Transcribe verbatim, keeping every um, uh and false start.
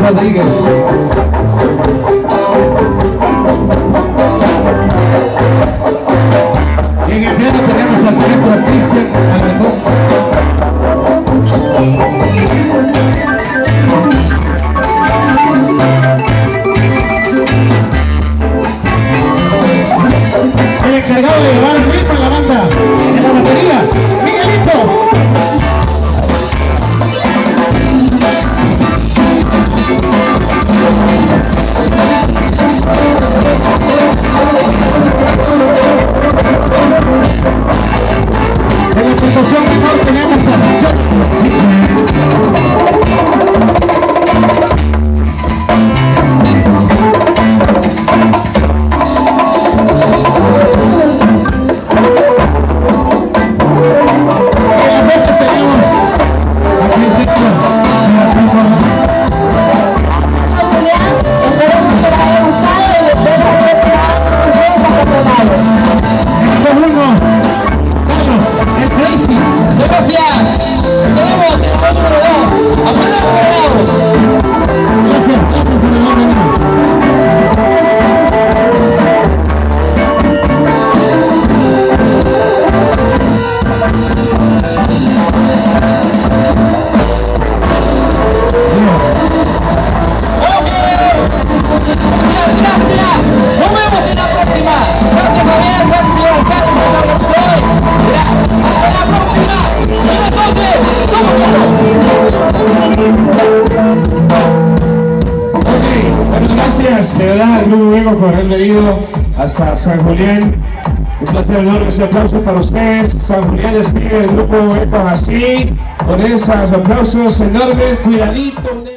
Rodríguez. Y en el piano tenemos al maestro Cristian Alarcón. El encargado de llevar el ritmo en la banda, en la batería, Miguelito. En la puntuación menor tenemos a de verdad, el grupo Luego por haber venido hasta San Julián. Un placer enorme, ese aplauso para ustedes. San Julián despide el grupo Eco así, con esos aplausos enormes, cuidadito.